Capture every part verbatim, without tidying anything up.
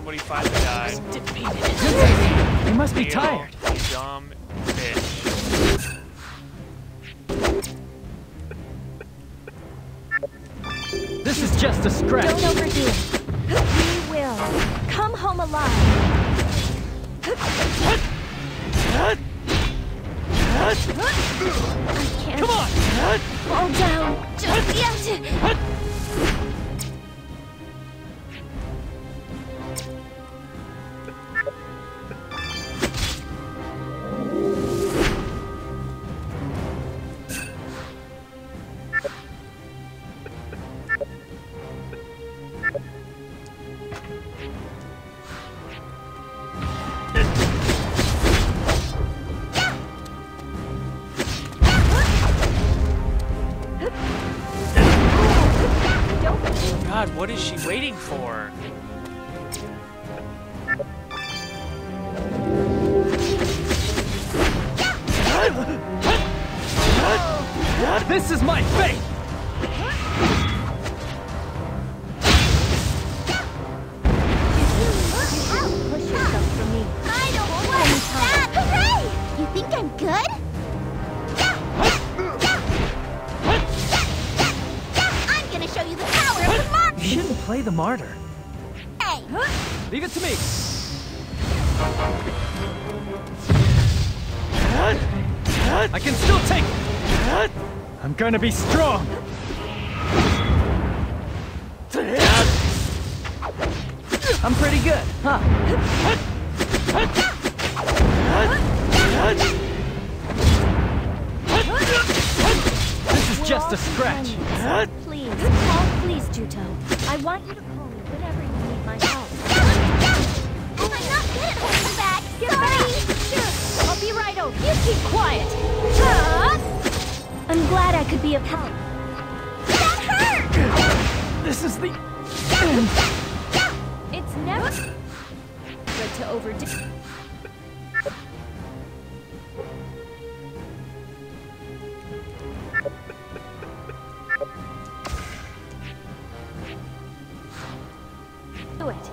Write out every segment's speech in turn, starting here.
somebody finally died. You must be Neil, tired. You dumb bitch. This is just a scratch. Don't overdo it. We will. Come home alive. I can't. Come on! Fall down just yet. God, what is she waiting for? This is my fate! Push yourself for me. I don't want that! Hooray! You think I'm good? I'm gonna show you the power of the mark! You shouldn't play the martyr. Hey! Leave it to me. I can still take it. I'm gonna be strong. I'm pretty good, huh? This is just a scratch. Please, call please, Juto. I want you to call me whenever you need my help. I'm not good at holding back. Sorry. Sure, I'll be right over. You keep quiet. Uh, I'm glad I could be of help. That hurt! This is the end. It's never good to overdo. Do it.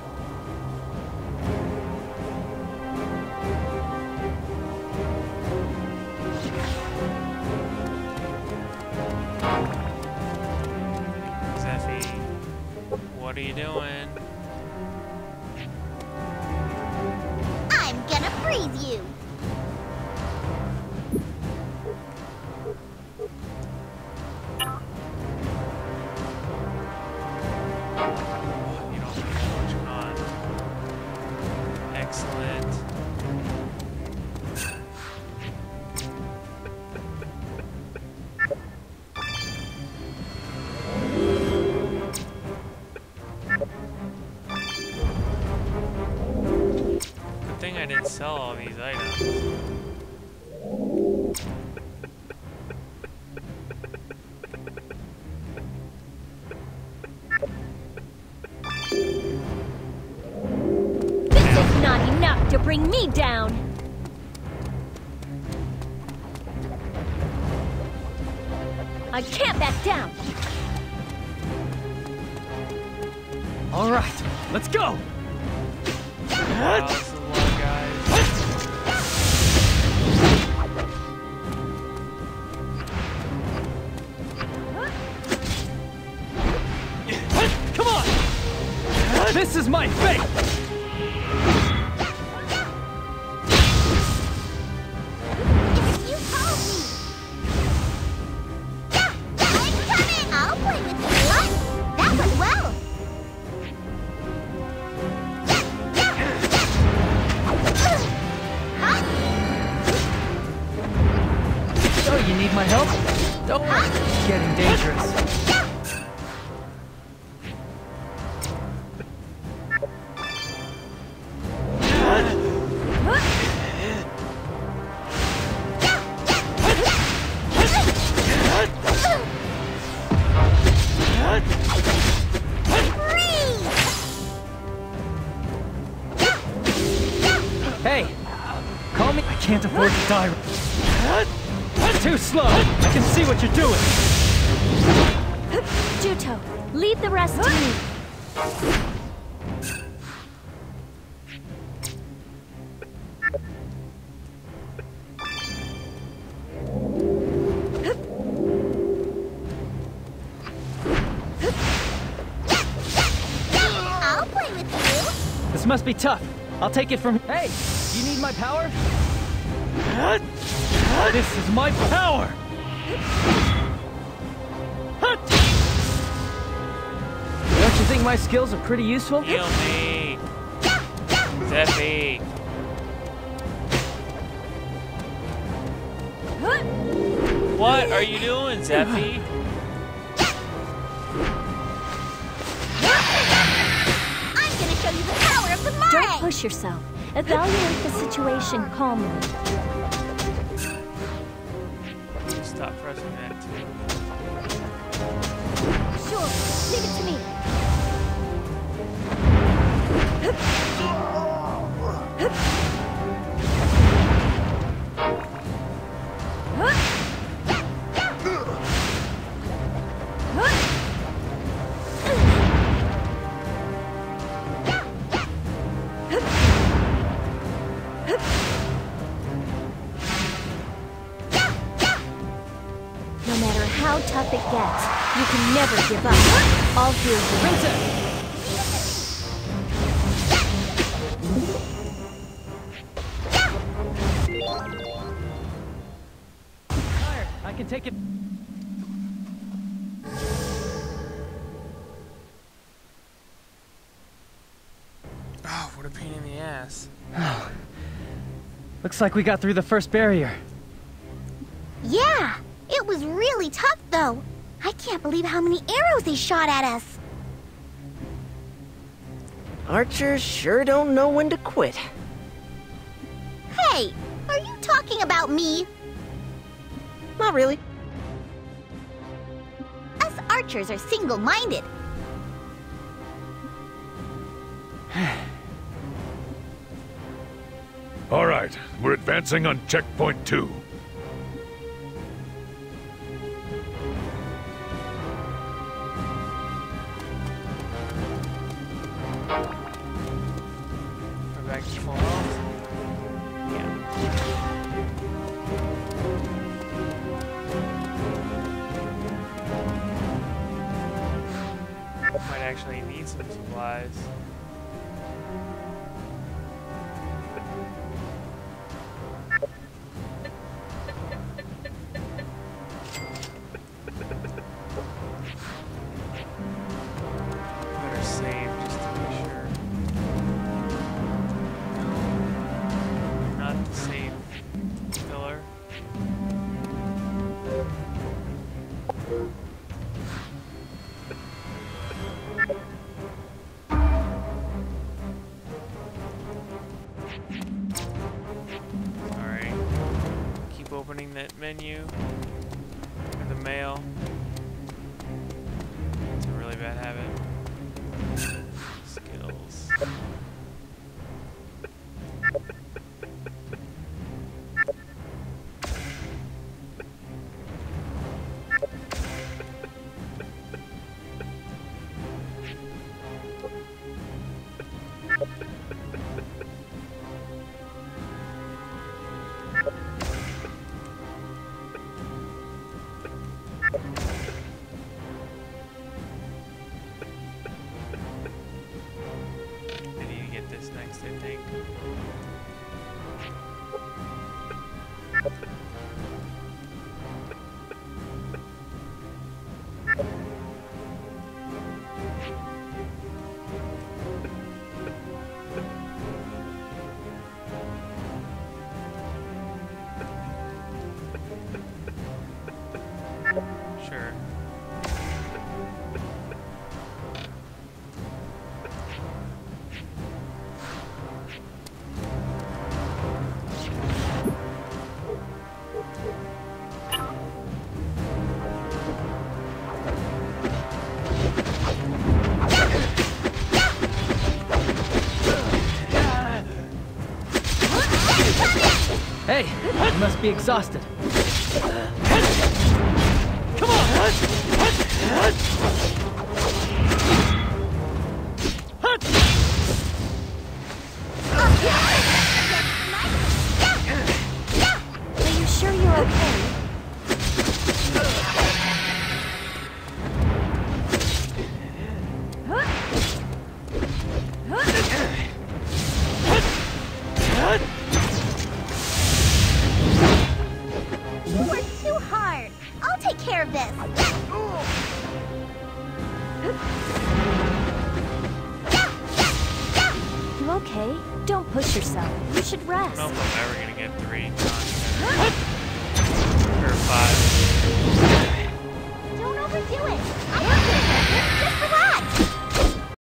Zeffy, what are you doing? I'm gonna freeze you. You don't know what's going on. Excellent. Good thing I didn't sell all these items. This is not enough to bring me down. I can't back down. All right, let's go. Wow, this is a lot, guys. Come on. This is my fate. You called me. I'm coming. I'll play with you. What? That went well. So you need my help? Don't worry, it's getting dangerous. Hey, call me. I can't afford to die. Too slow. I can see what you're doing. Juto, leave the rest to me. This must be tough. I'll take it from... Hey! You need my power? This is my power! Don't you think my skills are pretty useful? Heal me! Zeffy! What are you doing, Zeffy? I'm gonna show you the power of the mind! Don't push yourself. Evaluate the situation calmly. Stop pressing that too. Sure, leave it to me. No matter how tough it gets, you can never give up. All here's the princess. Fire! I can take it. Oh, what a pain in the ass. Oh. Looks like we got through the first barrier. Yeah, it was really tough though. I can't believe how many arrows they shot at us. Archers sure don't know when to quit. Hey, are you talking about me? Not really. Us archers are single-minded. All right, we're advancing on checkpoint two. We're back to full health. Yeah. Might actually need some supplies. Better save just to be sure. No, not the save pillar. Alright. Keep opening that menu. Or the mail. It's a really bad habit. Skills. I need to get this next, I think. Sure. Hey, you must be exhausted. Come on! Are you sure you're okay? okay? Don't push yourself. You should I rest. don't know if I'm ever gonna get three content. Or five. Don't overdo it. I have